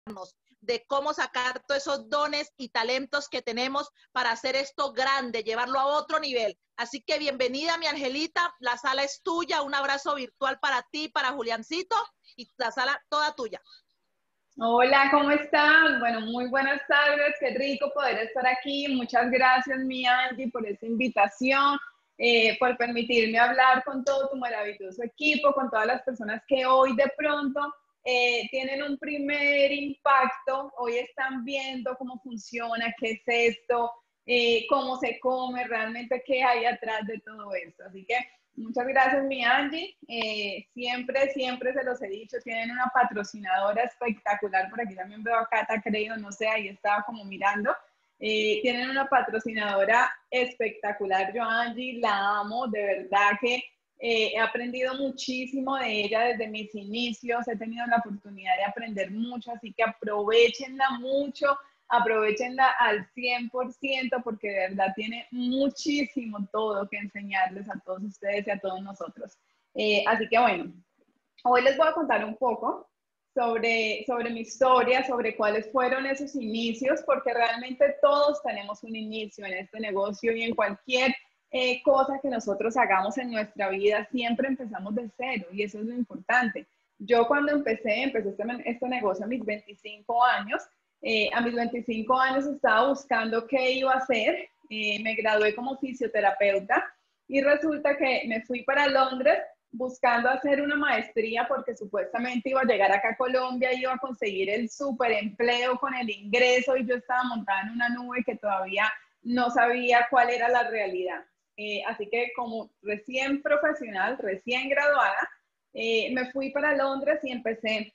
de cómo sacar todos esos dones y talentos que tenemos para hacer esto grande, llevarlo a otro nivel. Así que bienvenida, mi Angelita, la sala es tuya, un abrazo virtual para ti, para Juliancito, y la sala toda tuya. Hola, ¿cómo están? Bueno, muy buenas tardes, qué rico poder estar aquí. Muchas gracias, mi Angie, por esta invitación, por permitirme hablar con todo tu maravilloso equipo, con todas las personas que hoy de pronto tienen un primer impacto, hoy están viendo cómo funciona, qué es esto, cómo se come, realmente qué hay atrás de todo esto. Así que muchas gracias, mi Angie. Siempre se los he dicho, tienen una patrocinadora espectacular. Por aquí también veo a Cata, creo, no sé, ahí estaba como mirando. Tienen una patrocinadora espectacular. Yo a Angie la amo, de verdad que he aprendido muchísimo de ella desde mis inicios. He tenido la oportunidad de aprender mucho, así que aprovechenla mucho. Aprovechenla al 100% porque de verdad tiene muchísimo todo que enseñarles a todos ustedes y a todos nosotros. Así que bueno, hoy les voy a contar un poco sobre mi historia, sobre cuáles fueron esos inicios, porque realmente todos tenemos un inicio en este negocio y en cualquier cosa que nosotros hagamos en nuestra vida, siempre empezamos de cero y eso es lo importante. Yo cuando empecé este negocio a mis 25 años. A mis 25 años estaba buscando qué iba a hacer. Me gradué como fisioterapeuta y resulta que me fui para Londres buscando hacer una maestría porque supuestamente iba a llegar acá a Colombia, iba a conseguir el super empleo con el ingreso y yo estaba montada en una nube que todavía no sabía cuál era la realidad. Así que como recién profesional, recién graduada, me fui para Londres y empecé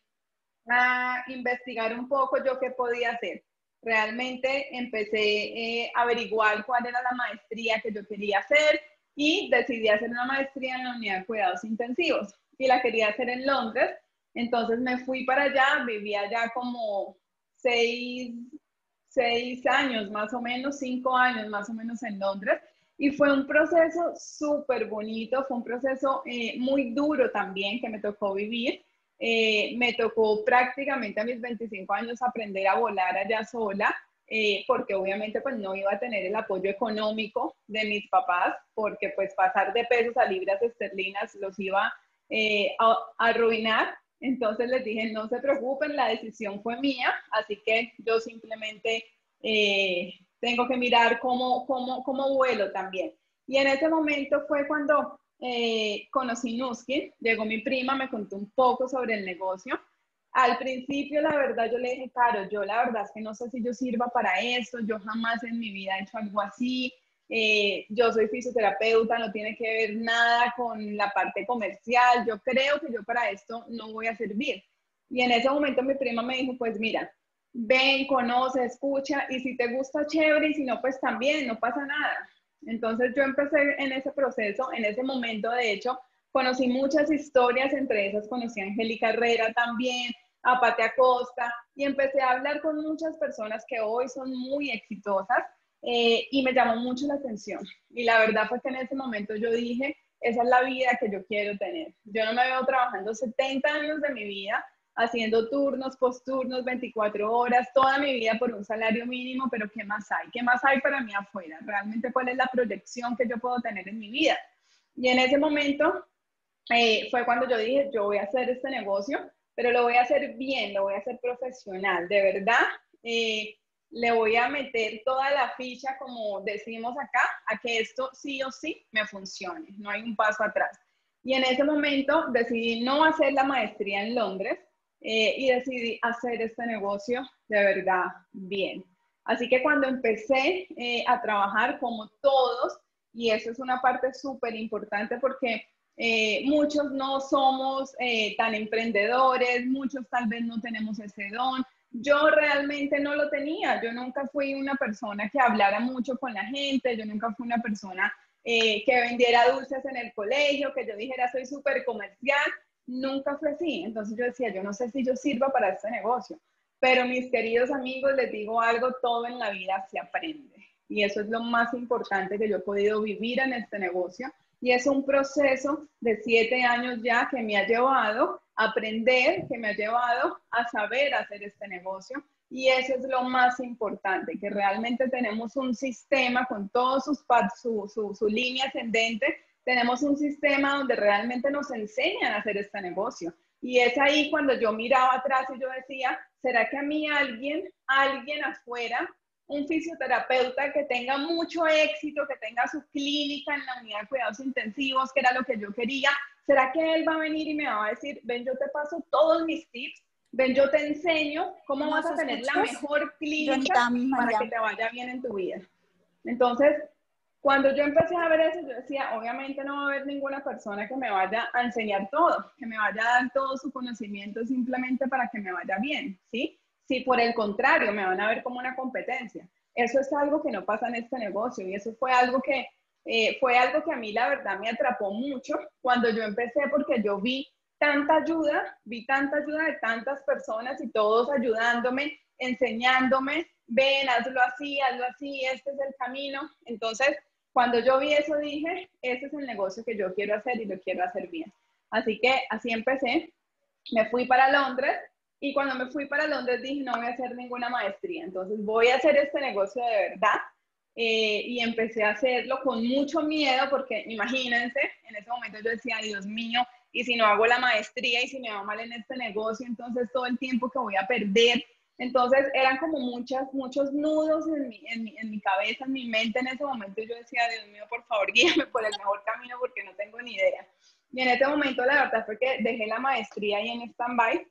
a investigar un poco yo qué podía hacer. Realmente empecé a averiguar cuál era la maestría que yo quería hacer y decidí hacer una maestría en la unidad de cuidados intensivos y la quería hacer en Londres. Entonces me fui para allá, viví allá como 6 años más o menos, 5 años más o menos en Londres. Y fue un proceso súper bonito, fue un proceso muy duro también que me tocó vivir. Me tocó prácticamente a mis 25 años aprender a volar allá sola, porque obviamente pues no iba a tener el apoyo económico de mis papás, porque pues pasar de pesos a libras esterlinas los iba a arruinar. Entonces les dije, no se preocupen, la decisión fue mía, así que yo simplemente tengo que mirar cómo vuelo también. Y en ese momento fue cuando conocí Nuskin, llegó mi prima, me contó un poco sobre el negocio. Al principio, la verdad, yo le dije, Caro, yo la verdad es que no sé si yo sirva para esto, yo jamás en mi vida he hecho algo así, yo soy fisioterapeuta, no tiene que ver nada con la parte comercial, yo creo que yo para esto no voy a servir. Y en ese momento mi prima me dijo, pues mira, ven, conoce, escucha, y si te gusta, chévere, y si no, pues también, no pasa nada. Entonces yo empecé en ese proceso, en ese momento, de hecho, conocí muchas historias, entre esas conocí a Angélica Herrera también, a Pati Acosta, y empecé a hablar con muchas personas que hoy son muy exitosas, y me llamó mucho la atención. Y la verdad fue que en ese momento yo dije, esa es la vida que yo quiero tener. Yo no me veo trabajando 70 años de mi vida, haciendo turnos, posturnos, 24 horas, toda mi vida por un salario mínimo, pero ¿qué más hay? ¿Qué más hay para mí afuera? Realmente, ¿cuál es la proyección que yo puedo tener en mi vida? Y en ese momento fue cuando yo dije, yo voy a hacer este negocio, pero lo voy a hacer bien, lo voy a hacer profesional, de verdad. Le voy a meter toda la ficha, como decimos acá, a que esto sí o sí me funcione, no hay un paso atrás. Y en ese momento decidí no hacer la maestría en Londres, y decidí hacer este negocio de verdad bien. Así que cuando empecé a trabajar, como todos, y eso es una parte súper importante porque muchos no somos tan emprendedores, muchos tal vez no tenemos ese don. Yo realmente no lo tenía, yo nunca fui una persona que hablara mucho con la gente, yo nunca fui una persona que vendiera dulces en el colegio, que yo dijera soy súper comercial, nunca fue así. Entonces yo decía, yo no sé si yo sirva para este negocio, pero mis queridos amigos, les digo algo, todo en la vida se aprende. Y eso es lo más importante que yo he podido vivir en este negocio. Y es un proceso de 7 años ya que me ha llevado aprender, que me ha llevado a saber hacer este negocio. Y eso es lo más importante, que realmente tenemos un sistema con todos su línea ascendente, tenemos un sistema donde realmente nos enseñan a hacer este negocio. Y es ahí cuando yo miraba atrás y yo decía, ¿será que a mí alguien afuera, un fisioterapeuta que tenga mucho éxito, que tenga su clínica en la unidad de cuidados intensivos, que era lo que yo quería, ¿será que él va a venir y me va a decir, ven, yo te paso todos mis tips, ven, yo te enseño cómo vas a tener la mejor clínica para que te vaya bien en tu vida? Entonces, cuando yo empecé a ver eso, yo decía, obviamente no va a haber ninguna persona que me vaya a enseñar todo, que me vaya a dar todo su conocimiento simplemente para que me vaya bien, ¿sí? Si por el contrario me van a ver como una competencia. Eso es algo que no pasa en este negocio y eso fue algo que a mí la verdad me atrapó mucho cuando yo empecé, porque yo vi tanta ayuda de tantas personas y todos ayudándome, enseñándome, ven, hazlo así, este es el camino. Entonces, cuando yo vi eso dije, este es el negocio que yo quiero hacer y lo quiero hacer bien. Así que así empecé, me fui para Londres y cuando me fui para Londres dije, no voy a hacer ninguna maestría, entonces voy a hacer este negocio de verdad. Y empecé a hacerlo con mucho miedo porque imagínense, en ese momento yo decía, Dios mío, y si no hago la maestría y si me va mal en este negocio, entonces todo el tiempo que voy a perder. Entonces eran como muchos nudos en mi cabeza, en mi mente en ese momento. Y yo decía, Dios mío, por favor, guíame por el mejor camino porque no tengo ni idea. Y en ese momento la verdad fue que dejé la maestría ahí en stand-by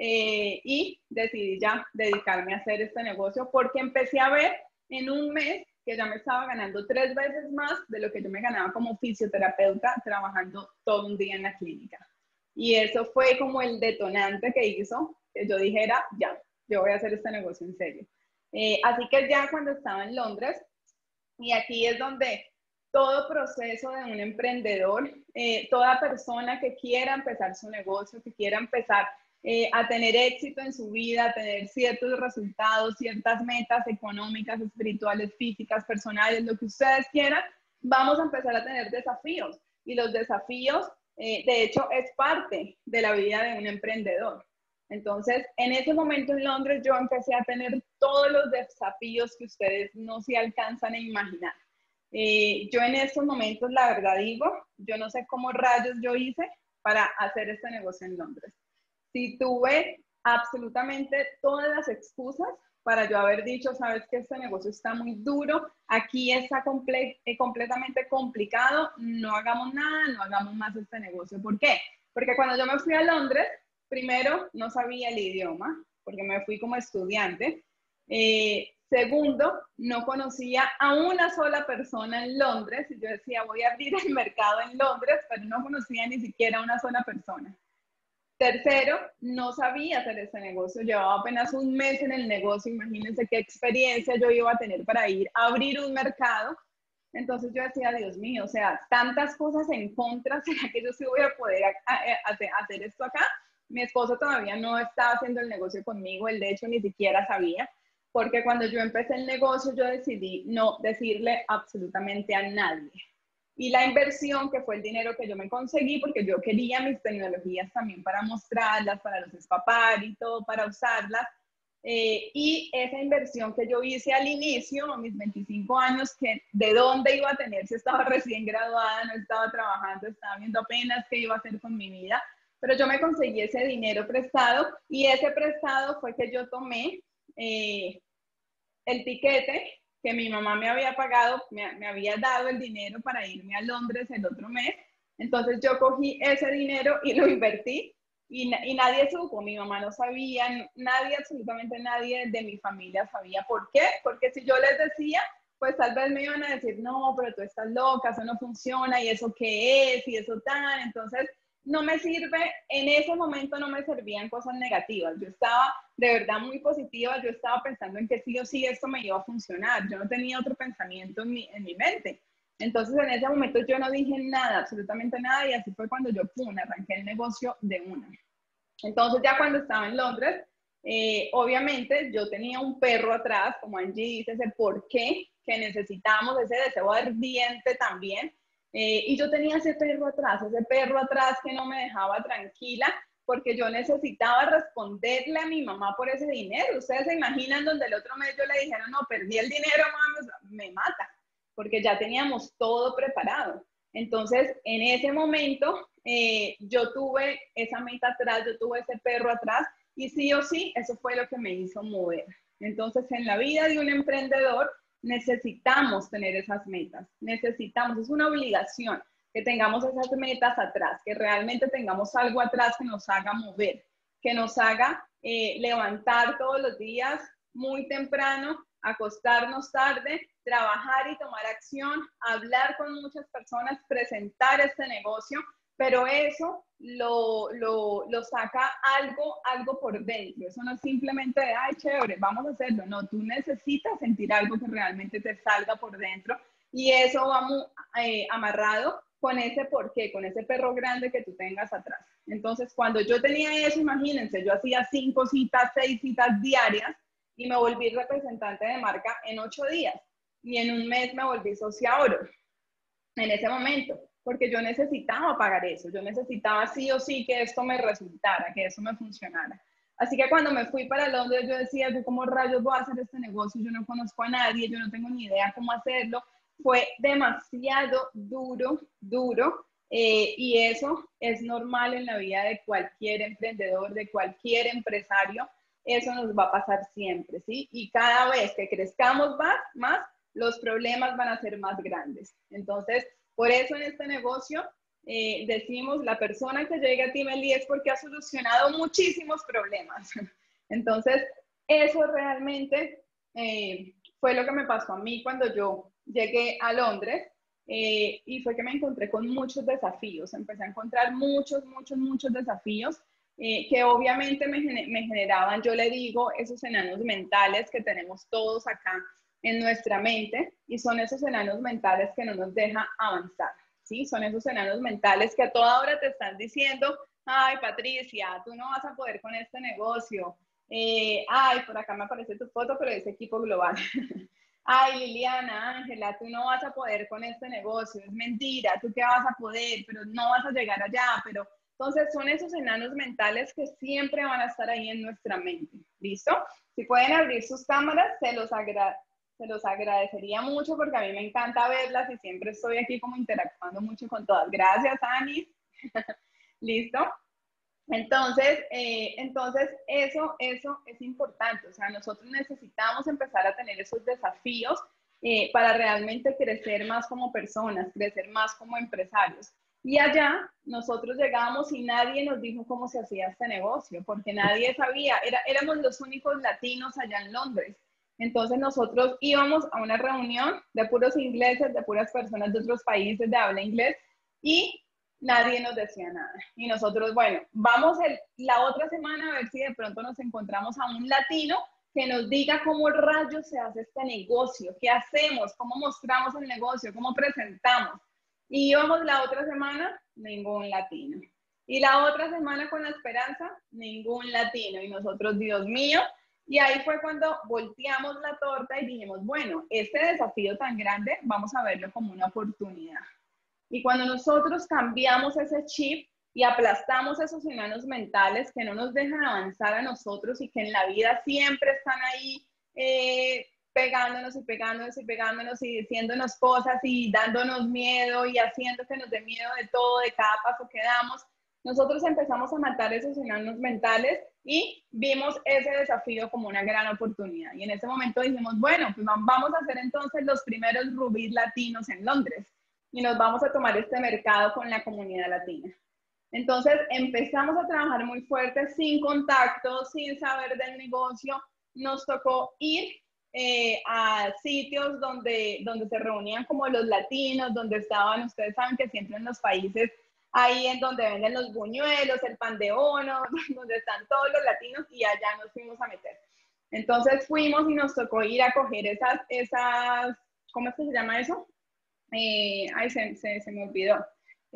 y decidí ya dedicarme a hacer este negocio porque empecé a ver en un mes que ya me estaba ganando 3 veces más de lo que yo me ganaba como fisioterapeuta trabajando todo un día en la clínica. Y eso fue como el detonante que hizo que yo dijera, ya, yo voy a hacer este negocio en serio. Así que ya cuando estaba en Londres, y aquí es donde todo proceso de un emprendedor, toda persona que quiera empezar su negocio, que quiera empezar a tener éxito en su vida, a tener ciertos resultados, ciertas metas económicas, espirituales, físicas, personales, lo que ustedes quieran, vamos a empezar a tener desafíos. Y los desafíos, de hecho, es parte de la vida de un emprendedor. Entonces, en ese momento en Londres yo empecé a tener todos los desafíos que ustedes no se alcanzan a imaginar. Yo en estos momentos, la verdad digo, yo no sé cómo rayos yo hice para hacer este negocio en Londres. Sí tuve absolutamente todas las excusas para yo haber dicho, sabes que este negocio está muy duro, aquí está completamente complicado, no hagamos nada, no hagamos más este negocio. ¿Por qué? Porque cuando yo me fui a Londres, primero no sabía el idioma, porque me fui como estudiante. Segundo, no conocía a una sola persona en Londres. Y yo decía, voy a abrir el mercado en Londres, pero no conocía ni siquiera a una sola persona. Tercero, no sabía hacer este negocio, llevaba apenas un mes en el negocio, imagínense qué experiencia yo iba a tener para ir a abrir un mercado. Entonces yo decía, Dios mío, o sea, tantas cosas en contra, ¿será que yo sí voy a poder hacer esto acá? Mi esposo todavía no estaba haciendo el negocio conmigo, él de hecho ni siquiera sabía, porque cuando yo empecé el negocio yo decidí no decirle absolutamente a nadie. Y la inversión, que fue el dinero que yo me conseguí, porque yo quería mis tecnologías también para mostrarlas, para los espapar y todo, para usarlas. Y esa inversión que yo hice al inicio, a mis 25 años, que de dónde iba a tener si estaba recién graduada, no estaba trabajando, estaba viendo apenas qué iba a hacer con mi vida, pero yo me conseguí ese dinero prestado y ese prestado fue que yo tomé el tiquete que mi mamá me había pagado, me había dado el dinero para irme a Londres el otro mes. Entonces yo cogí ese dinero y lo invertí y nadie supo, mi mamá no sabía, nadie, absolutamente nadie de mi familia sabía. ¿Por qué? Porque si yo les decía, pues tal vez me iban a decir, no, pero tú estás loca, eso no funciona, y eso qué es, y eso tan. Entonces, no me sirve, en ese momento no me servían cosas negativas. Yo estaba de verdad muy positiva, yo estaba pensando en que sí o sí esto me iba a funcionar. Yo no tenía otro pensamiento en mi mente. Entonces, en ese momento yo no dije nada, absolutamente nada, y así fue cuando yo, pum, arranqué el negocio de una. Entonces, ya cuando estaba en Londres, obviamente yo tenía un perro atrás, como Angie dice, ese por qué que necesitamos, ese deseo ardiente también. Y yo tenía ese perro atrás que no me dejaba tranquila, porque yo necesitaba responderle a mi mamá por ese dinero. Ustedes se imaginan donde el otro mes yo le dijeron, no, perdí el dinero, mamá, me mata, porque ya teníamos todo preparado. Entonces, en ese momento, yo tuve esa meta atrás, yo tuve ese perro atrás, y sí o sí, eso fue lo que me hizo mover. Entonces, en la vida de un emprendedor, necesitamos tener esas metas, necesitamos, es una obligación que tengamos esas metas atrás, que realmente tengamos algo atrás que nos haga mover, que nos haga levantar todos los días muy temprano, acostarnos tarde, trabajar y tomar acción, hablar con muchas personas, presentar este negocio, pero eso lo saca algo por dentro. Eso no es simplemente de, ay, chévere, vamos a hacerlo. No, tú necesitas sentir algo que realmente te salga por dentro, y eso va amarrado con ese porqué, con ese perro grande que tú tengas atrás. Entonces, cuando yo tenía eso, imagínense, yo hacía 5 citas, 6 citas diarias, y me volví representante de marca en 8 días. Y en un mes me volví socia oro. En ese momento, porque yo necesitaba pagar eso, yo necesitaba sí o sí que esto me resultara, que eso me funcionara. Así que cuando me fui para Londres, yo decía, ¿yo cómo rayos voy a hacer este negocio? Yo no conozco a nadie, yo no tengo ni idea cómo hacerlo. Fue demasiado duro, y eso es normal en la vida de cualquier emprendedor, de cualquier empresario. Eso nos va a pasar siempre, ¿sí? Y cada vez que crezcamos más, los problemas van a ser más grandes. Entonces, por eso en este negocio decimos, la persona que llegue a Teamely es porque ha solucionado muchísimos problemas. Entonces, eso realmente fue lo que me pasó a mí cuando yo llegué a Londres, y fue que me encontré con muchos desafíos. Empecé a encontrar muchos desafíos que obviamente me generaban, yo le digo, esos enanos mentales que tenemos todos acá en nuestra mente, y son esos enanos mentales que no nos dejan avanzar, ¿sí? Son esos enanos mentales que a toda hora te están diciendo, ay, Patricia, tú no vas a poder con este negocio, ay, por acá me aparece tu foto, pero es equipo global. Ay, Liliana, Ángela, tú no vas a poder con este negocio, es mentira, tú qué vas a poder, pero no vas a llegar allá, pero... Entonces, son esos enanos mentales que siempre van a estar ahí en nuestra mente, ¿listo? Si pueden abrir sus cámaras, se los agradecería mucho, porque a mí me encanta verlas y siempre estoy aquí como interactuando mucho con todas. Gracias, Ani. ¿Listo? Entonces, eso es importante. O sea, nosotros necesitamos empezar a tener esos desafíos para realmente crecer más como personas, crecer más como empresarios. Y allá nosotros llegamos y nadie nos dijo cómo se hacía este negocio, porque nadie sabía. Éramos los únicos latinos allá en Londres. Entonces nosotros íbamos a una reunión de puros ingleses, de puras personas de otros países de habla inglés, y nadie nos decía nada. Y nosotros, bueno, vamos la otra semana a ver si de pronto nos encontramos a un latino que nos diga cómo rayos se hace este negocio, qué hacemos, cómo mostramos el negocio, cómo presentamos. Y íbamos la otra semana, ningún latino. Y la otra semana con la esperanza, ningún latino. Y nosotros, Dios mío. Y ahí fue cuando volteamos la torta y dijimos, bueno, este desafío tan grande, vamos a verlo como una oportunidad. Y cuando nosotros cambiamos ese chip y aplastamos esos enanos mentales que no nos dejan avanzar a nosotros y que en la vida siempre están ahí pegándonos y diciéndonos cosas y dándonos miedo y haciendo que nos dé miedo de todo, de cada paso que damos, nosotros empezamos a matar esos enanos mentales y vimos ese desafío como una gran oportunidad. Y en ese momento dijimos, bueno, pues vamos a ser entonces los primeros rubíes latinos en Londres y nos vamos a tomar este mercado con la comunidad latina. Entonces empezamos a trabajar muy fuerte, sin contactos, sin saber del negocio. Nos tocó ir a sitios donde se reunían como los latinos, donde estaban, ustedes saben que siempre en los países, ahí en donde venden los buñuelos, el pan de bono, donde están todos los latinos, y allá nos fuimos a meter. Entonces fuimos y nos tocó ir a coger esas ¿cómo es que se llama eso? Ay, se me olvidó.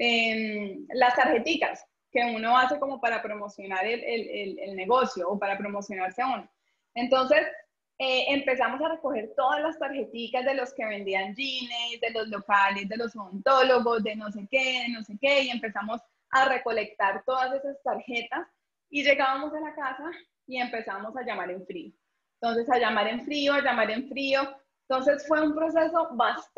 Las tarjeticas que uno hace como para promocionar el negocio o para promocionarse a uno. Entonces, empezamos a recoger todas las tarjeticas de los que vendían jeans, de los locales, de los odontólogos, de no sé qué, y empezamos a recolectar todas esas tarjetas Y llegábamos a la casa y empezamos a llamar en frío. Entonces, a llamar en frío, a llamar en frío. Entonces, fue un proceso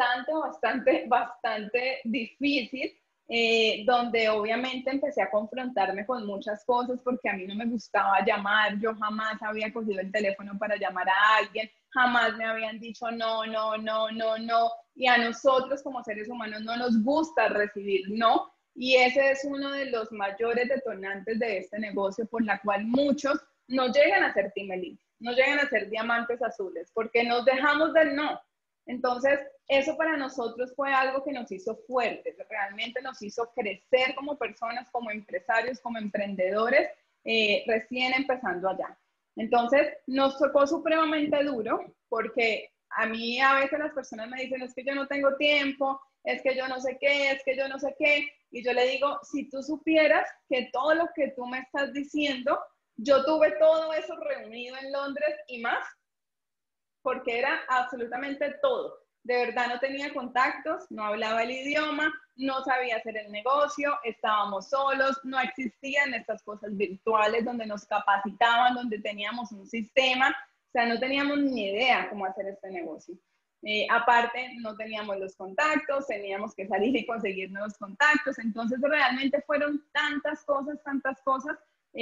bastante difícil, donde obviamente empecé a confrontarme con muchas cosas porque a mí no me gustaba llamar. Yo jamás había cogido el teléfono para llamar a alguien, jamás me habían dicho no, no, no, no, no. Y a nosotros como seres humanos no nos gusta recibir no. Y ese es uno de los mayores detonantes de este negocio, por la cual muchos no llegan a ser Team Elite, no llegan a ser diamantes azules, porque nos dejamos del no. Entonces, eso para nosotros fue algo que nos hizo fuertes, realmente nos hizo crecer como personas, como empresarios, como emprendedores, recién empezando allá. Entonces, nos tocó supremamente duro, porque a mí a veces las personas me dicen, es que yo no tengo tiempo, es que yo no sé qué, es que yo no sé qué. Y yo le digo, si tú supieras que todo lo que tú me estás diciendo, yo tuve todo eso reunido en Londres y más, porque era absolutamente todo. De verdad no tenía contactos, no hablaba el idioma, no sabía hacer el negocio, estábamos solos, no existían estas cosas virtuales donde nos capacitaban, donde teníamos un sistema, o sea, no teníamos ni idea cómo hacer este negocio. Aparte, no teníamos los contactos, teníamos que salir y conseguir nuevos contactos, entonces realmente fueron tantas cosas,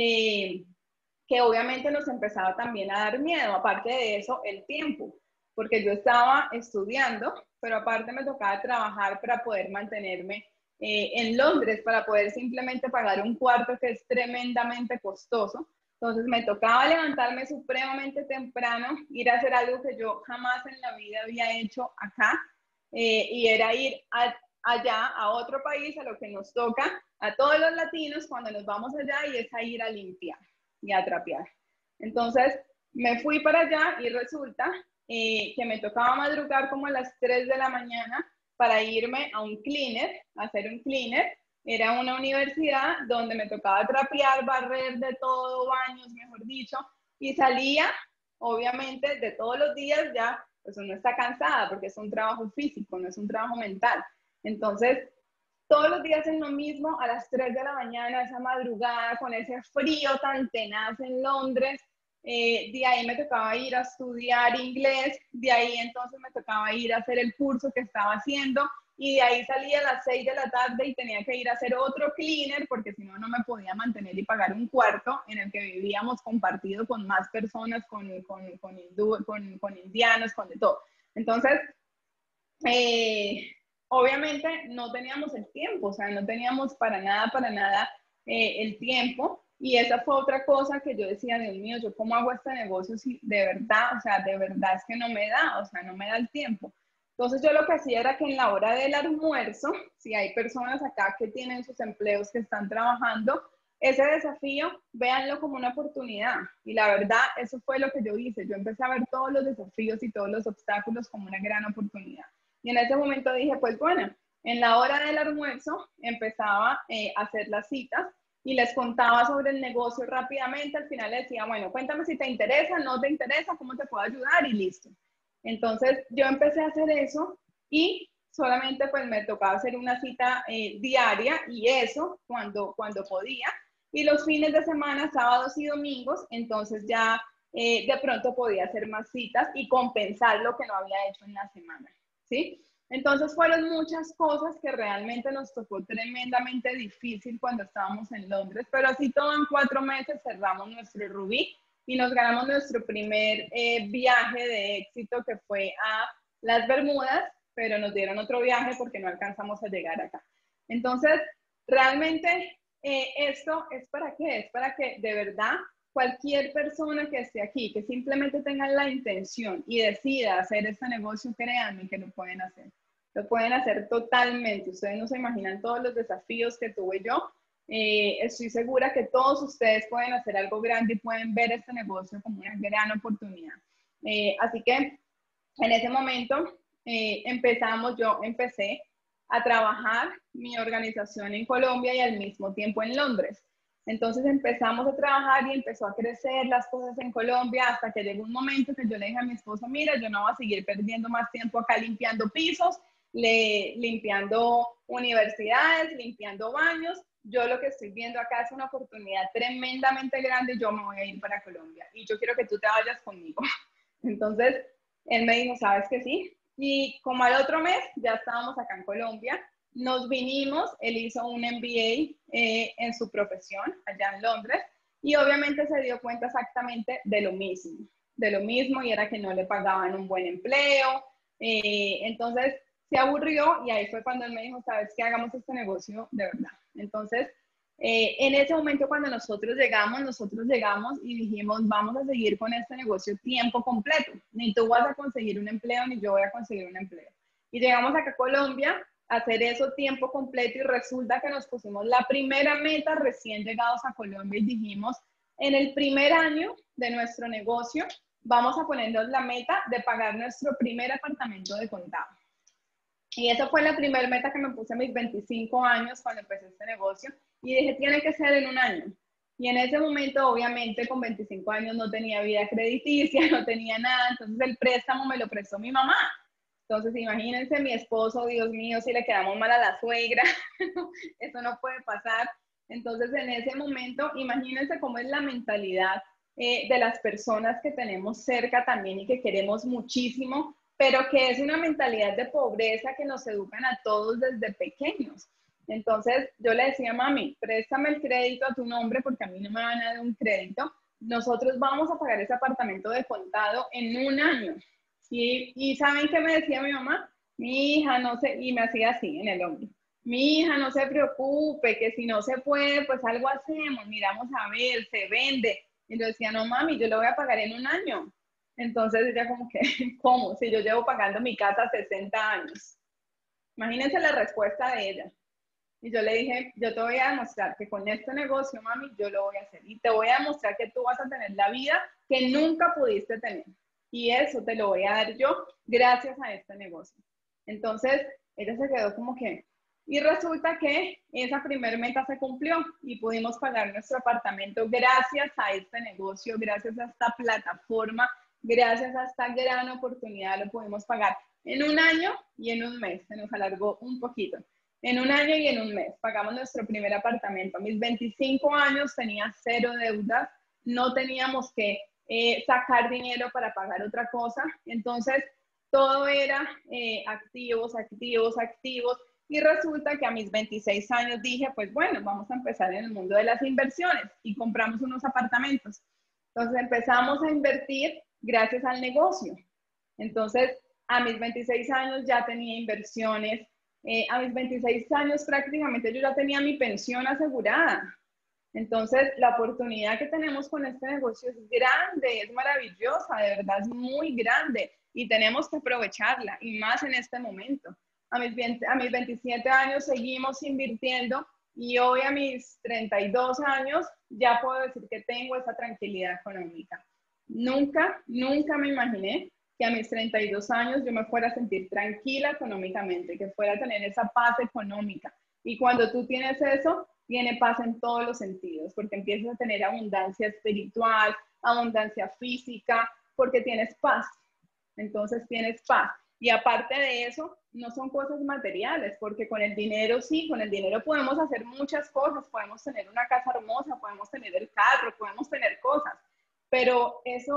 que obviamente nos empezaba también a dar miedo. Aparte de eso, el tiempo, porque yo estaba estudiando, pero aparte me tocaba trabajar para poder mantenerme en Londres, para poder simplemente pagar un cuarto que es tremendamente costoso. Entonces me tocaba levantarme supremamente temprano, ir a hacer algo que yo jamás en la vida había hecho acá, y era ir allá a otro país, a lo que nos toca a todos los latinos cuando nos vamos allá, y es a ir a limpiar y a trapear. Entonces me fui para allá y resulta que me tocaba madrugar como a las 3 de la mañana para irme a un cleaner, a hacer un cleaner. Era una universidad donde me tocaba trapear, barrer, de todo, baños, mejor dicho, y salía, obviamente, de todos los días ya, pues uno está cansada porque es un trabajo físico, no es un trabajo mental. Entonces, todos los días en lo mismo, a las 3 de la mañana, esa madrugada, con ese frío tan tenaz en Londres. De ahí me tocaba ir a estudiar inglés, de ahí entonces me tocaba ir a hacer el curso que estaba haciendo, y de ahí salía a las 6 de la tarde y tenía que ir a hacer otro cleaner, porque si no, no me podía mantener y pagar un cuarto en el que vivíamos compartido con más personas, con indianos, con de todo. Entonces, obviamente no teníamos el tiempo, o sea, no teníamos para nada el tiempo. Y esa fue otra cosa que yo decía, Dios mío, ¿yo cómo hago este negocio si de verdad, o sea, de verdad es que no me da, o sea, no me da el tiempo? Entonces yo lo que hacía era que en la hora del almuerzo, si hay personas acá que tienen sus empleos, que están trabajando, ese desafío, véanlo como una oportunidad. Y la verdad, eso fue lo que yo hice. Yo empecé a ver todos los desafíos y todos los obstáculos como una gran oportunidad. Y en ese momento dije, pues bueno, en la hora del almuerzo empezaba a hacer las citas y les contaba sobre el negocio rápidamente. Al final les decía, bueno, cuéntame si te interesa, no te interesa, cómo te puedo ayudar, y listo. Entonces yo empecé a hacer eso y solamente pues me tocaba hacer una cita diaria, y eso cuando podía. Y los fines de semana, sábados y domingos, entonces ya de pronto podía hacer más citas y compensar lo que no había hecho en la semana, ¿sí? Entonces fueron muchas cosas que realmente nos tocó tremendamente difícil cuando estábamos en Londres, pero así todo en 4 meses cerramos nuestro Rubí y nos ganamos nuestro primer viaje de éxito, que fue a las Bermudas, pero nos dieron otro viaje porque no alcanzamos a llegar acá. Entonces, realmente esto es para qué, es para que de verdad cualquier persona que esté aquí, que simplemente tenga la intención y decida hacer este negocio, créanme que lo pueden hacer. Lo pueden hacer totalmente. Ustedes no se imaginan todos los desafíos que tuve yo. Estoy segura que todos ustedes pueden hacer algo grande y pueden ver este negocio como una gran oportunidad. Así que en ese momento yo empecé a trabajar mi organización en Colombia y al mismo tiempo en Londres. Entonces empezamos a trabajar y empezó a crecer las cosas en Colombia, hasta que llegó un momento que yo le dije a mi esposo, mira, yo no voy a seguir perdiendo más tiempo acá limpiando pisos, limpiando universidades, limpiando baños. yo lo que estoy viendo acá es una oportunidad tremendamente grande, yo me voy a ir para Colombia y yo quiero que tú te vayas conmigo. Entonces, él me dijo, ¿sabes que sí? Y como al otro mes ya estábamos acá en Colombia, nos vinimos, él hizo un MBA en su profesión allá en Londres y obviamente se dio cuenta exactamente de lo mismo y era que no le pagaban un buen empleo, entonces se aburrió y ahí fue cuando él me dijo, ¿sabes qué? Hagamos este negocio de verdad. Entonces, en ese momento cuando nosotros llegamos y dijimos, vamos a seguir con este negocio tiempo completo. Ni tú vas a conseguir un empleo, ni yo voy a conseguir un empleo. Y llegamos acá a Colombia a hacer eso tiempo completo y resulta que nos pusimos la primera meta recién llegados a Colombia y dijimos, en el primer año de nuestro negocio, vamos a ponernos la meta de pagar nuestro primer apartamento de contado. Y esa fue la primera meta que me puse a mis 25 años cuando empecé este negocio. Y dije, tiene que ser en un año. Y en ese momento, obviamente, con 25 años no tenía vida crediticia, no tenía nada. Entonces el préstamo me lo prestó mi mamá. Entonces imagínense mi esposo, Dios mío, si le quedamos mal a la suegra, eso no puede pasar. Entonces en ese momento, imagínense cómo es la mentalidad de las personas que tenemos cerca también y que queremos muchísimo, pero que es una mentalidad de pobreza que nos educan a todos desde pequeños. Entonces yo le decía, mami, préstame el crédito a tu nombre porque a mí no me van a dar un crédito. Nosotros vamos a pagar ese apartamento de contado en un año. Y ¿saben qué me decía mi mamá? Mi hija, no sé, y me hacía así en el hombro. Mi hija, no se preocupe, que si no se puede, pues algo hacemos, miramos a ver, se vende. Y yo decía, no mami, yo lo voy a pagar en un año. Entonces ella como que, ¿cómo? Si yo llevo pagando mi casa 60 años. Imagínense la respuesta de ella. Y yo le dije, yo te voy a demostrar que con este negocio, mami, yo lo voy a hacer. Y te voy a demostrar que tú vas a tener la vida que nunca pudiste tener. Y eso te lo voy a dar yo gracias a este negocio. Entonces, ella se quedó como que... Y resulta que esa primer meta se cumplió y pudimos pagar nuestro apartamento gracias a este negocio, gracias a esta plataforma, gracias a esta gran oportunidad, lo pudimos pagar en un año y en un mes. Se nos alargó un poquito. En un año y en un mes pagamos nuestro primer apartamento. A mis 25 años tenía cero deudas, no teníamos que sacar dinero para pagar otra cosa. Entonces, todo era activos, activos, activos. Y resulta que a mis 26 años dije, pues bueno, vamos a empezar en el mundo de las inversiones y compramos unos apartamentos. Entonces empezamos a invertir gracias al negocio. Entonces, a mis 26 años ya tenía inversiones. A mis 26 años prácticamente yo ya tenía mi pensión asegurada. Entonces, la oportunidad que tenemos con este negocio es grande, es maravillosa, de verdad es muy grande y tenemos que aprovecharla y más en este momento. A mis 27 años seguimos invirtiendo y hoy a mis 32 años ya puedo decir que tengo esa tranquilidad económica. Nunca me imaginé que a mis 32 años yo me fuera a sentir tranquila económicamente, que fuera a tener esa paz económica. Y cuando tú tienes eso, tiene paz en todos los sentidos, porque empiezas a tener abundancia espiritual, abundancia física, porque tienes paz. Entonces tienes paz. Y aparte de eso, no son cosas materiales, porque con el dinero sí, con el dinero podemos hacer muchas cosas, podemos tener una casa hermosa, podemos tener el carro, podemos tener cosas, pero ese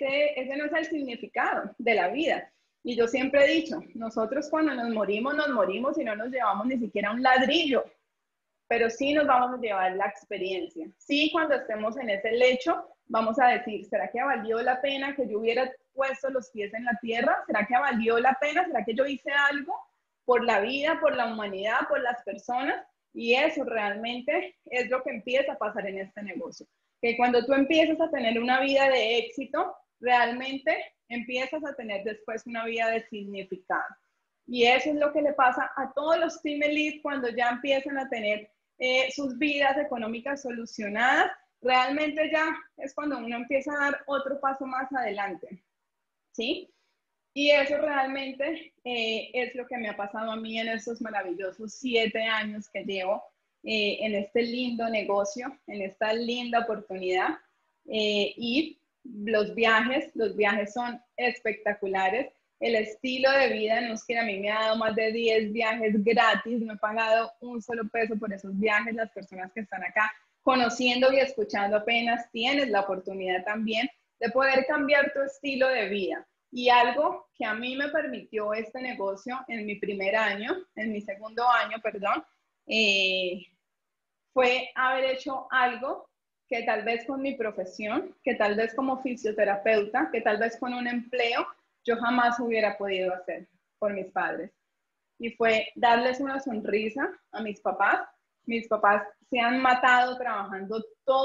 no es el significado de la vida. Y yo siempre he dicho, nosotros cuando nos morimos y no nos llevamos ni siquiera un ladrillo, pero sí nos vamos a llevar la experiencia. Sí, cuando estemos en ese lecho, vamos a decir, ¿será que valió la pena que yo hubiera puesto los pies en la tierra? ¿Será que valió la pena? ¿Será que yo hice algo por la vida, por la humanidad, por las personas? Y eso realmente es lo que empieza a pasar en este negocio. Que cuando tú empiezas a tener una vida de éxito, realmente empiezas a tener después una vida de significado. Y eso es lo que le pasa a todos los Team Elite cuando ya empiezan a tener sus vidas económicas solucionadas. Realmente ya es cuando uno empieza a dar otro paso más adelante, ¿sí? Y eso realmente es lo que me ha pasado a mí en estos maravillosos 7 años que llevo en este lindo negocio, en esta linda oportunidad. Y los viajes son espectaculares. el estilo de vida. Nuskera a mí me ha dado más de 10 viajes gratis, no he pagado un solo peso por esos viajes. Las personas que están acá conociendo y escuchando apenas tienes la oportunidad también de poder cambiar tu estilo de vida. Y algo que a mí me permitió este negocio en mi primer año, en mi segundo año, perdón, fue haber hecho algo que tal vez con mi profesión, que tal vez como fisioterapeuta, que tal vez con un empleo, yo jamás hubiera podido hacer por mis padres. Y fue darles una sonrisa a mis papás. Mis papás se han matado trabajando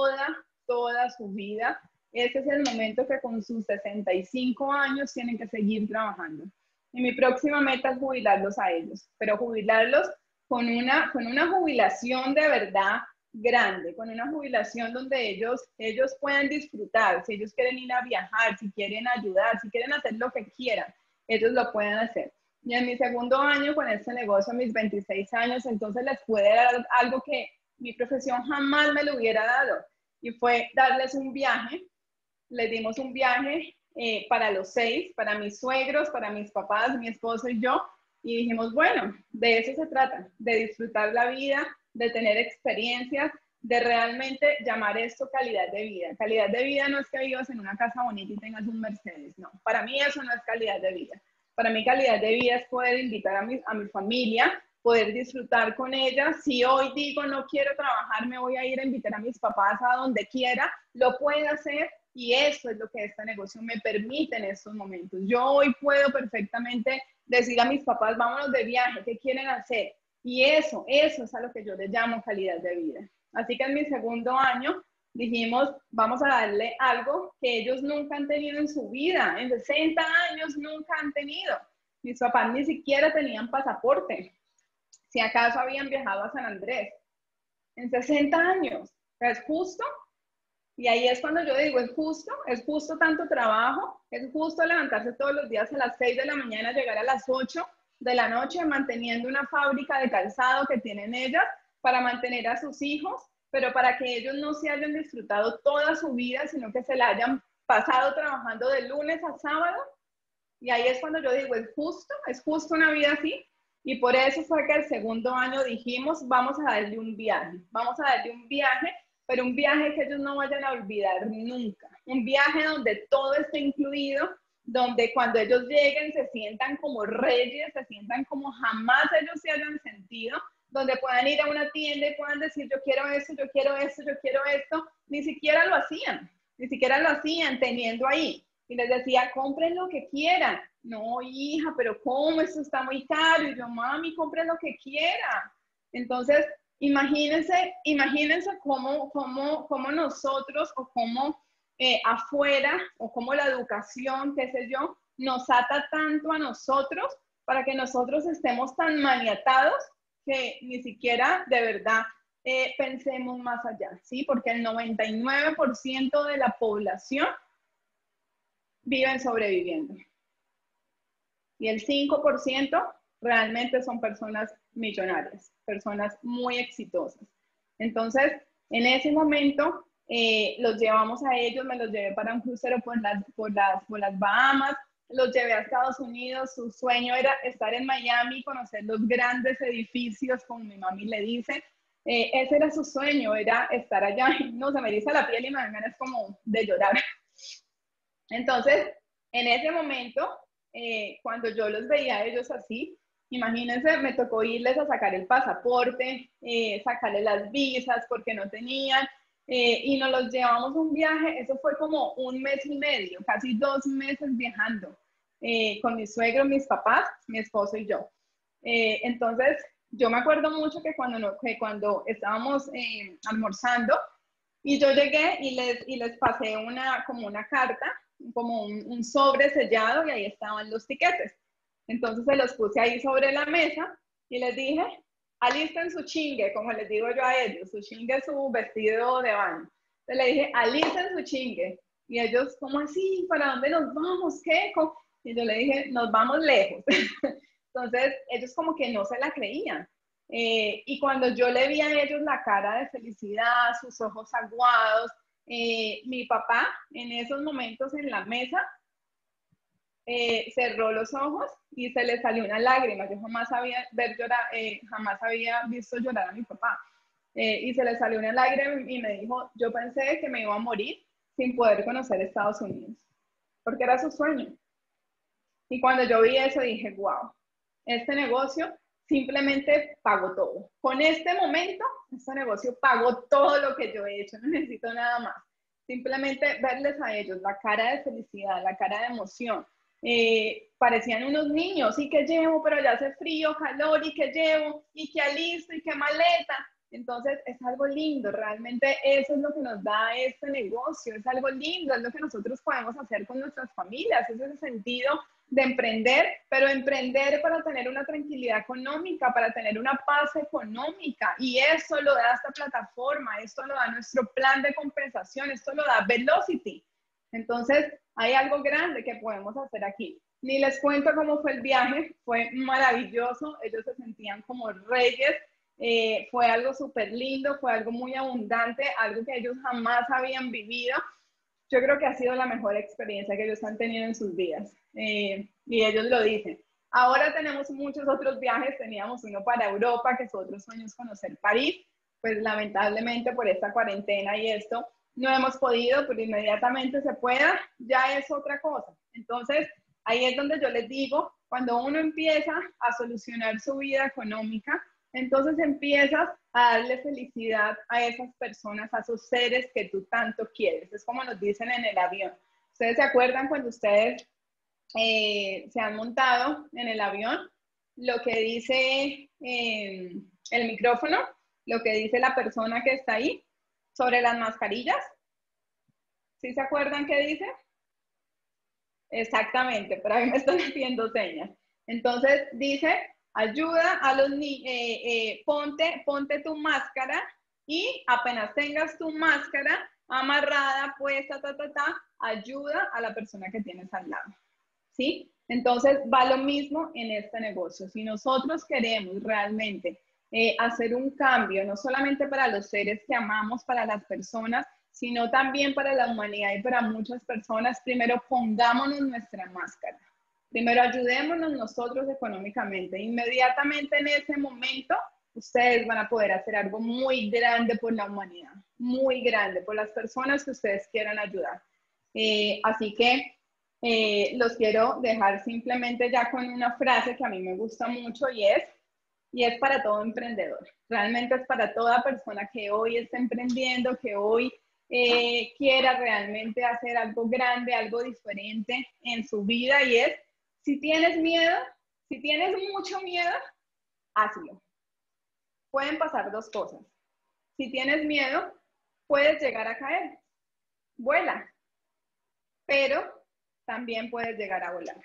toda su vida. Ese es el momento que con sus 65 años tienen que seguir trabajando. Y mi próxima meta es jubilarlos a ellos, pero jubilarlos con una jubilación de verdad grande, con una jubilación donde ellos puedan disfrutar. Si ellos quieren ir a viajar, si quieren ayudar, si quieren hacer lo que quieran, ellos lo pueden hacer. Y en mi segundo año con este negocio, a mis 26 años, entonces les pude dar algo que mi profesión jamás me lo hubiera dado. Y fue darles un viaje. Les dimos un viaje para los 6, para mis suegros, para mis papás, mi esposo y yo. Y dijimos, bueno, de eso se trata, de disfrutar la vida, de tener experiencias, de realmente llamar esto calidad de vida. Calidad de vida no es que vivas en una casa bonita y tengas un Mercedes, no. Para mí eso no es calidad de vida. Para mí calidad de vida es poder invitar a mi familia, poder disfrutar con ella. Si hoy digo no quiero trabajar, me voy a ir a invitar a mis papás a donde quiera, lo puedo hacer. Y eso es lo que este negocio me permite en estos momentos. Yo hoy puedo perfectamente decir a mis papás, vámonos de viaje, ¿qué quieren hacer? Y eso es a lo que yo les llamo calidad de vida. Así que en mi segundo año dijimos, vamos a darle algo que ellos nunca han tenido en su vida. En 60 años nunca han tenido. Mis papás ni siquiera tenían pasaporte. Si acaso habían viajado a San Andrés. En 60 años. ¿Es justo? Y ahí es cuando yo digo, es justo tanto trabajo, es justo levantarse todos los días a las 6 de la mañana, llegar a las 8 de la noche manteniendo una fábrica de calzado que tienen ellas para mantener a sus hijos, pero para que ellos no se hayan disfrutado toda su vida, sino que se la hayan pasado trabajando de lunes a sábado. Y ahí es cuando yo digo, es justo una vida así. Y por eso fue que el segundo año dijimos, vamos a darle un viaje, pero un viaje que ellos no vayan a olvidar nunca. Un viaje donde todo esté incluido, donde cuando ellos lleguen se sientan como reyes, se sientan como jamás ellos se hayan sentido, donde puedan ir a una tienda y puedan decir, yo quiero esto, yo quiero esto, yo quiero esto. Ni siquiera lo hacían teniendo ahí. Y les decía, compren lo que quieran. No, hija, pero ¿cómo? Esto está muy caro. Y yo, mami, compren lo que quieran. Entonces, imagínense cómo nosotros o cómo afuera o cómo la educación, qué sé yo, nos ata tanto a nosotros para que nosotros estemos tan maniatados que ni siquiera de verdad pensemos más allá, ¿sí? Porque el 99% de la población viven sobreviviendo y el 5% realmente son personas millonarias, personas muy exitosas. Entonces, en ese momento, los llevamos a ellos, me los llevé para un crucero por las Bahamas, los llevé a Estados Unidos. Su sueño era estar en Miami, conocer los grandes edificios, como mi mami le dice. Ese era su sueño, era estar allá. No, se me eriza la piel y me dan ganas como de llorar. Entonces, en ese momento, cuando yo los veía a ellos así, imagínense, me tocó irles a sacar el pasaporte, sacarles las visas porque no tenían, y nos los llevamos un viaje. Eso fue como 1 mes y medio, casi 2 meses viajando, con mi suegro, mis papás, mi esposo y yo. Entonces, yo me acuerdo mucho que cuando estábamos almorzando, y yo llegué y les pasé como una carta, como un sobre sellado, y ahí estaban los tiquetes. Entonces se los puse ahí sobre la mesa y les dije, alisten su chingue, como les digo yo a ellos. Su chingue es su vestido de baño. Entonces le dije, alisten su chingue. Y ellos, ¿cómo así? ¿Para dónde nos vamos? ¿Qué? Y yo le dije, nos vamos lejos. Entonces ellos como que no se la creían. Y cuando yo le vi a ellos la cara de felicidad, sus ojos aguados, mi papá en esos momentos en la mesa cerró los ojos y se le salió una lágrima. Yo jamás había, jamás había visto llorar a mi papá. Y se le salió una lágrima y me dijo, yo pensé que me iba a morir sin poder conocer Estados Unidos, porque era su sueño. Y cuando yo vi eso dije, wow, este negocio simplemente pagó todo. Con este momento, este negocio pagó todo lo que yo he hecho, no necesito nada más. Simplemente verles a ellos la cara de felicidad, la cara de emoción. Parecían unos niños, ¿y qué llevo? Pero ya hace frío, calor, ¿y qué llevo? ¿Y qué alisto? ¿Y qué maleta? Entonces es algo lindo, realmente eso es lo que nos da este negocio, es algo lindo, es lo que nosotros podemos hacer con nuestras familias, es ese sentido de emprender, pero emprender para tener una tranquilidad económica, para tener una paz económica, y eso lo da esta plataforma, esto lo da nuestro plan de compensación, esto lo da Velocity. Entonces hay algo grande que podemos hacer aquí. Ni les cuento cómo fue el viaje, fue maravilloso, ellos se sentían como reyes. Fue algo súper lindo, fue algo muy abundante, algo que ellos jamás habían vivido. Yo creo que ha sido la mejor experiencia que ellos han tenido en sus vidas. Y ellos lo dicen. Ahora tenemos muchos otros viajes, teníamos uno para Europa, que su otro sueño es conocer París, pues lamentablemente por esta cuarentena y esto no hemos podido, pero inmediatamente se pueda, ya es otra cosa. Entonces, ahí es donde yo les digo, cuando uno empieza a solucionar su vida económica, entonces empiezas a darle felicidad a esas personas, a esos seres que tú tanto quieres. Es como nos dicen en el avión. ¿Ustedes se acuerdan cuando ustedes se han montado en el avión? Lo que dice el micrófono, lo que dice la persona que está ahí sobre las mascarillas. ¿Sí se acuerdan qué dice? Exactamente, pero ahí me están haciendo señas. Entonces dice, ayuda a los niños, ponte tu máscara y apenas tengas tu máscara amarrada, puesta, ayuda a la persona que tienes al lado. ¿Sí? Entonces va lo mismo en este negocio. Si nosotros queremos realmente hacer un cambio, no solamente para los seres que amamos, para las personas, sino también para la humanidad y para muchas personas, primero pongámonos nuestra máscara. Primero ayudémonos nosotros económicamente. Inmediatamente en ese momento, ustedes van a poder hacer algo muy grande por la humanidad, muy grande, por las personas que ustedes quieran ayudar. Así que los quiero dejar simplemente ya con una frase que a mí me gusta mucho y es para todo emprendedor. Realmente es para toda persona que hoy está emprendiendo, que hoy quiera realmente hacer algo grande, algo diferente en su vida, y es, si tienes miedo, si tienes mucho miedo, hazlo. Pueden pasar dos cosas. Si tienes miedo, puedes llegar a caer. Vuela. Pero también puedes llegar a volar.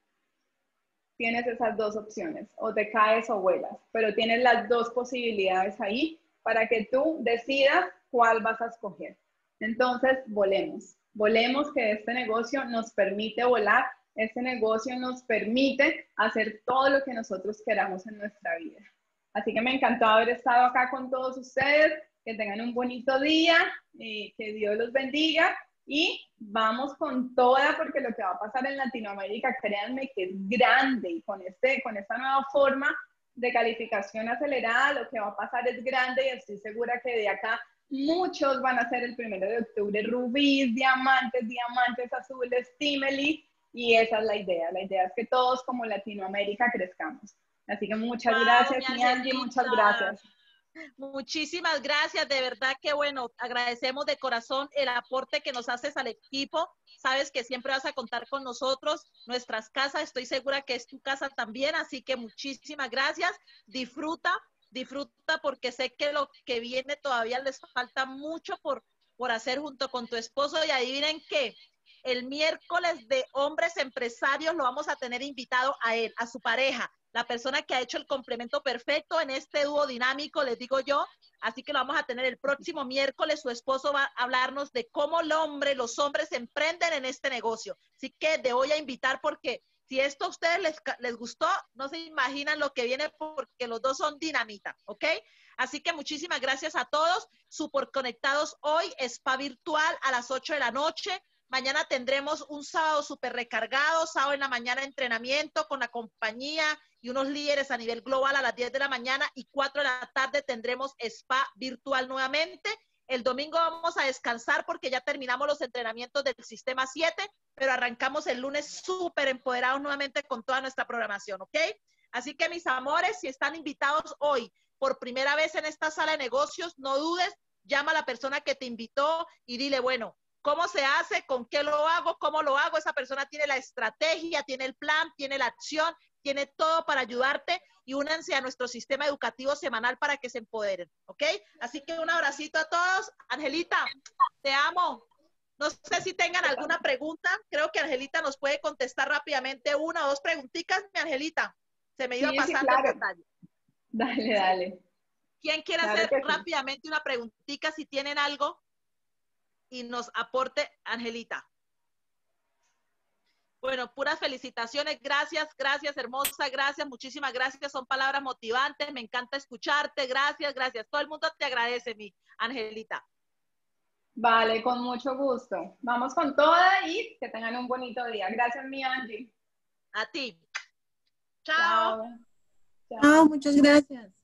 Tienes esas dos opciones, o te caes o vuelas, pero tienes las dos posibilidades ahí para que tú decidas cuál vas a escoger. Entonces, volemos, que este negocio nos permite volar, este negocio nos permite hacer todo lo que nosotros queramos en nuestra vida. Así que me encantó haber estado acá con todos ustedes, que tengan un bonito día, que Dios los bendiga. Y vamos con toda, porque lo que va a pasar en Latinoamérica, créanme que es grande, y con esta nueva forma de calificación acelerada, lo que va a pasar es grande, y estoy segura que de acá muchos van a ser el 1 de octubre rubíes, diamantes azules, Timely, y esa es la idea. La idea es que todos como Latinoamérica crezcamos. Así que muchas gracias, mi Angie, muchas gracias. Muchísimas gracias, de verdad que bueno, agradecemos de corazón el aporte que nos haces al equipo. Sabes que siempre vas a contar con nosotros, nuestras casas, estoy segura que es tu casa también, así que muchísimas gracias. Disfruta porque sé que lo que viene todavía les falta mucho por hacer junto con tu esposo, y adivinen qué, el miércoles de hombres empresarios lo vamos a tener invitado a él, a su pareja, la persona que ha hecho el complemento perfecto en este dúo dinámico, les digo yo. Así que lo vamos a tener el próximo miércoles. Su esposo va a hablarnos de cómo los hombres emprenden en este negocio. Así que te voy a invitar, porque si esto a ustedes les gustó, no se imaginan lo que viene, porque los dos son dinamita, ¿ok? Así que muchísimas gracias a todos. Súper conectados hoy, spa virtual a las 8 de la noche. Mañana tendremos un sábado súper recargado, sábado en la mañana entrenamiento con la compañía y unos líderes a nivel global a las 10 de la mañana y 4 de la tarde tendremos spa virtual nuevamente. El domingo vamos a descansar porque ya terminamos los entrenamientos del Sistema 7, pero arrancamos el lunes súper empoderados nuevamente con toda nuestra programación, ¿ok? Así que mis amores, si están invitados hoy por primera vez en esta sala de negocios, no dudes, llama a la persona que te invitó y dile, bueno, ¿cómo se hace? ¿Con qué lo hago? ¿Cómo lo hago? Esa persona tiene la estrategia, tiene el plan, tiene la acción, tiene todo para ayudarte y únanse a nuestro sistema educativo semanal para que se empoderen, ¿ok? Así que un abracito a todos. Angelita, te amo. No sé si tengan alguna pregunta. Creo que Angelita nos puede contestar rápidamente una o dos preguntitas. Mi Angelita, se me iba Sí, sí, pasando el claro. detalle. Dale, Sí. dale. ¿Quién quiere Claro hacer que sí. rápidamente una preguntita si tienen algo y nos aporte Angelita? Bueno, puras felicitaciones, gracias, gracias, hermosa, gracias, muchísimas gracias, son palabras motivantes, me encanta escucharte, gracias, gracias, todo el mundo te agradece, mi Angelita. Vale, con mucho gusto. Vamos con toda y que tengan un bonito día. Gracias, mi Angie. A ti. Chao. Chao. Chao, muchas gracias.